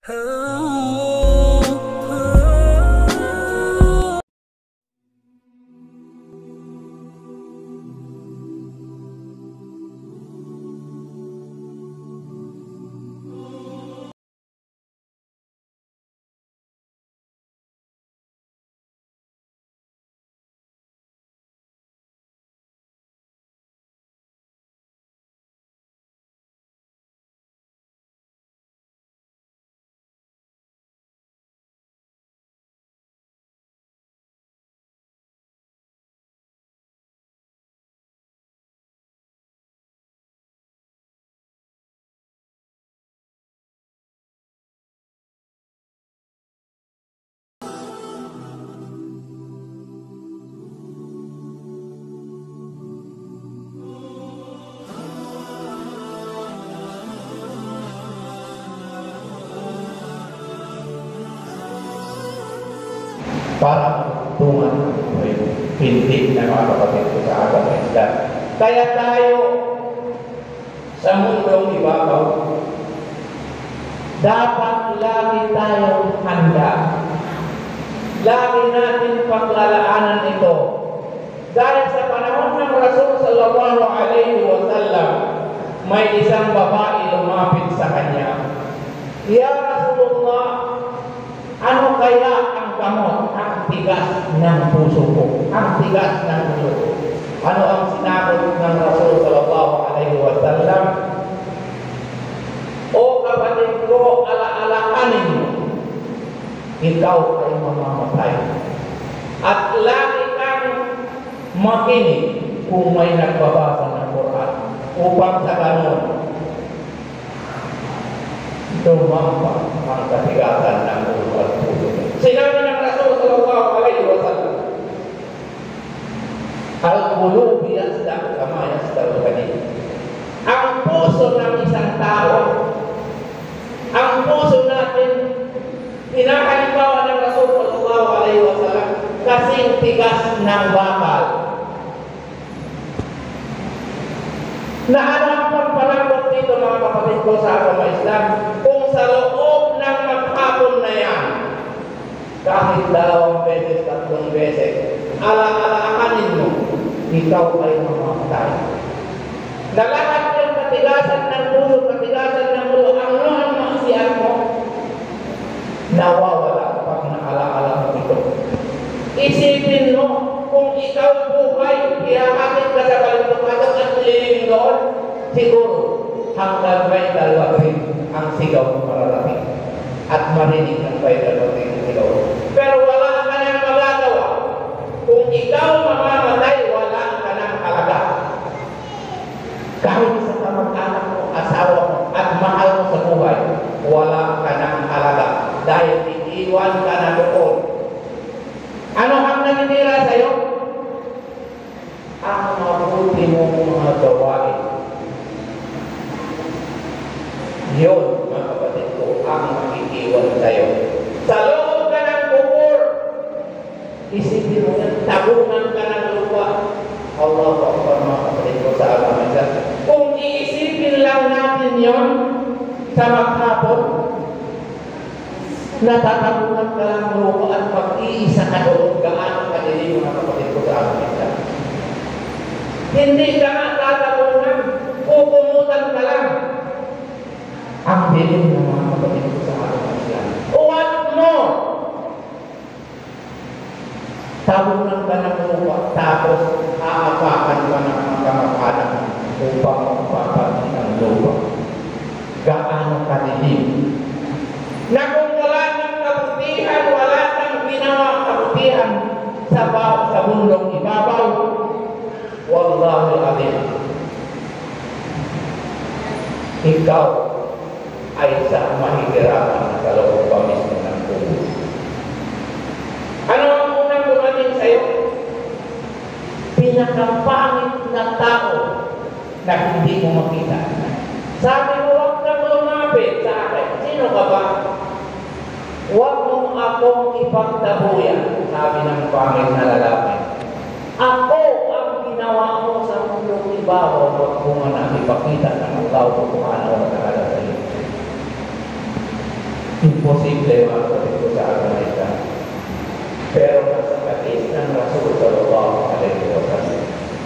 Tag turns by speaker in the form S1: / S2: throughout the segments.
S1: Para tungan pintig na mga kapatid ko sa agama Islam. Kaya tayo sa mundong ibabaw, dapat lagi tayong handa. Lagi natin paglalaanan ito. Dahil sa panahon ng Rasul sallallahu alaihi wasallam, may isang babae lumapit sa kanya. Ya Rasulullah, ano kaya ang gamot? Ang tigas ng puso ko. Ang tigas ng puso ko. Ano ang sinagot ng Rasul sallallahu alaihi wasallam? O kapatid ko, alaalahanin mo, ikaw ay mamamatay. At lagi kang makinig kung may nagbabasa ng Quran. Upang sa ganun, dumampa ang katigasan ng ulo at puso. Sinabi ng Rasul sallallahu alaihi wasallam, al-qulub yasdaq kama yasdaqul hadid. Ang puso ng isang tao, ang puso natin, pinakalimbawa ng Rasul sallallahu alaihi wasallam, kasing tigas ng bakal. Na ano ang pagpalambot dito mga kapatid ko sa agama Islam? Kung sa loob ng maghapon na yan, kahit 2 beses, 3 beses, alaakanin mo, ikaw ay mamamatay. Nalahat yung katigasan ng puso, katigasan ng ulo, ang noong maksiyan mo, nawawala pag naalaala mo ito. Isipin mo, kung ikaw buhay, ihahatid ka sa kalutukasan at nililingin doon, siguro hanggang may dalawin ang sigaw mo mararating at marinig ang may dalawin ang sigaw. Pero wala ka nang magagawa. Kung ikaw mamamatay, wala ka nang halaga. Kahit sa kamag-anak mo, asawa mo, at mahal mo sa buhay, wala ka nang halaga dahil iiwan ka na doon. Ano ang nanitira sa'yo? Ang mabuti mong mga gawain. Yun, mga kapatid ko, ang makikiwan sa'yo. Sa loob ka ng kubur, isipin mo yan, tabunan ka ng lupa. Allah Akbar, mga kapatid ko sa agama Islam. Kung iisipin lang natin yun sa maghapon, natatabunan ka lang ng lupa at pag-iisa ka doon, gaano kadilim mga kapatid ko sa agama Islam. Hindi ka nga tatabunan, pupumutan ka lang. Ang dilim ng mga kapatid ko sa agama Islam. What more? Tabunan ka ng lupa, tapos aapakan ka ng mga kamag-anak upang magpapalit ang lupa. Gaano kadilim? Na kung wala ng kabutihan, wala ng ginawa kabutihan sa bundok ibabaw, wallahi alim, ikaw ay sa mahihirapan sa loob pa mismo ng kubur. Ano ang unang dumating sa'yo? Pinakapangit na tao na hindi mo makita. Sabi mo, huwag kang lumapit sa akin. Sino ka ba? Huwag mong akong ipagtabuyan, sabi ng pangit na lalaki. Ako ang ginawa mo sa mundong ibabaw, huwag mo nga na ipakita ng Allah subhanahu wa ta'ala sa iyo. Imposible mga kapatid ko sa agama Islam. Pero nasa hadis ng Rasul sallallahu alaihi wasallam.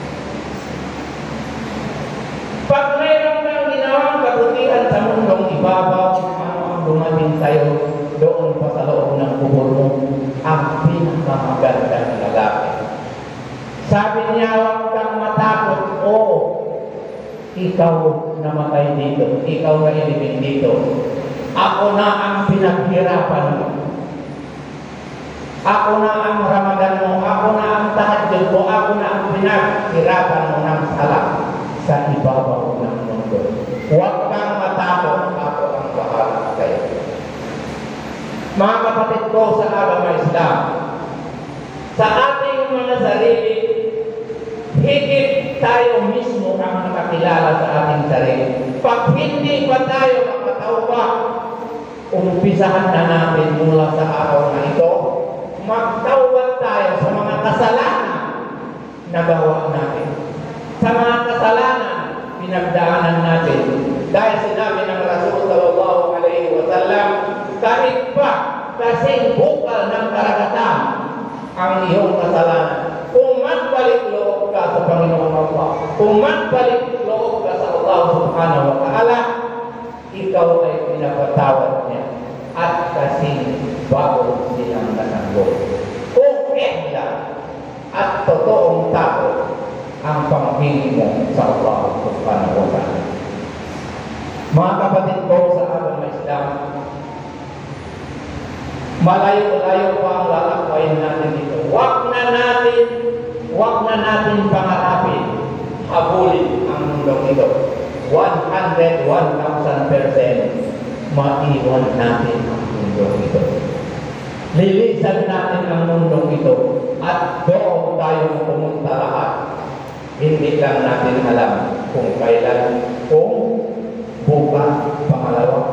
S1: Pag mayroon kang ginawang kabutihan sa mundong ibabaw, ano ang dumating sa'yo doon pa sa loob ng kubur mo? Ang pinakamagandang lalaki. Sabi niya, huwag kang matakot. Oo, ikaw namatay dito. Ikaw na ilibing dito. Ako na ang pinaghirapan mo. Ako na ang Ramadan mo. Ako na ang tahajjud mo. Ako na ang pinaghirapan mo ng salat sa ibabaw ng mundo. Huwag kang matakot. Ako ang bahala sa'yo. Mga kapatid ko sa agama Islam, sa ating mga sarili, higit tayo mismo ang nakakilala sa ating sarili. Pag hindi pa tayo makatauba, umpisahan na natin mula sa araw na ito, magtaubat tayo sa mga kasalanan na gawa natin. Sa mga kasalanan, pinagdaanan natin. Dahil sinabi ng Rasul sallallahu alaihi wasallam, kahit pa kasing bukal ng karagatan ang iyong kasalanan, kung magbalik loob ka sa Panginoon Allah, kung magbalik loob ka sa Allah subhanahu wa ta'ala, ikaw ay pinapatawad niya at kasing bago silang natanggol. Kung ihla at totoong takot ang panghingi mo sa Allah subhanahu wa ta'ala. Mga kapatid ko sa agama Islam, malayo-layo pa ang lalakbayin natin dito. Huwag na natin pangarapin, habulin ang mundong ito. 101,000% maiwan natin ang mundong ito. Lilisan natin ang mundong ito at doon tayo pumunta lahat. Hindi lang natin alam kung kailan, kung bukas, pangalawa,